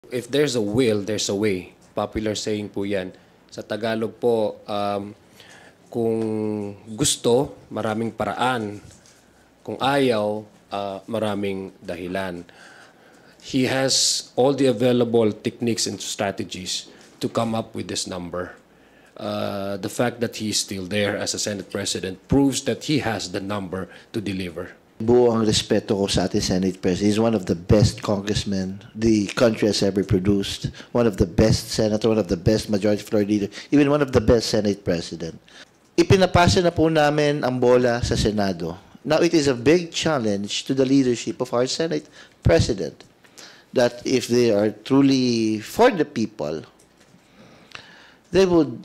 If there's a will, there's a way. Popular saying po yan. Sa Tagalog po, kung gusto, maraming paraan. Kung ayaw, maraming dahilan. He has all the available techniques and strategies to come up with this number. The fact that he's still there as a Senate President proves that he has the number to deliver. Buo ang respeto ko sa ating Senate President. He's one of the best congressmen the country has ever produced. One of the best senator, one of the best majority floor leader, even one of the best Senate President. Ipinapasa na po namin ang bola sa Senado. Now it is a big challenge to the leadership of our Senate President that if they are truly for the people, they would,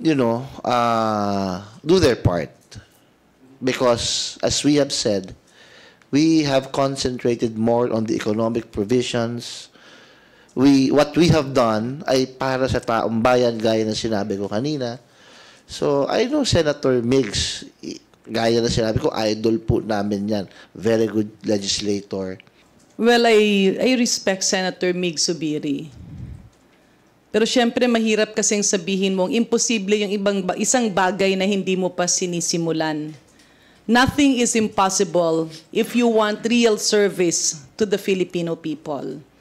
do their part. Because, as we have said, we have concentrated more on the economic provisions. What we have done ay para sa taong bayan, gaya na sinabi ko kanina. So, I know Senator Migs, gaya na sinabi ko, idol po namin yan. Very good legislator. Well, I respect Senator Mig Zubiri. Pero syempre, mahirap kasing sabihin mong imposible yung isang bagay na hindi mo pa sinisimulan. Nothing is impossible if you want real service to the Filipino people.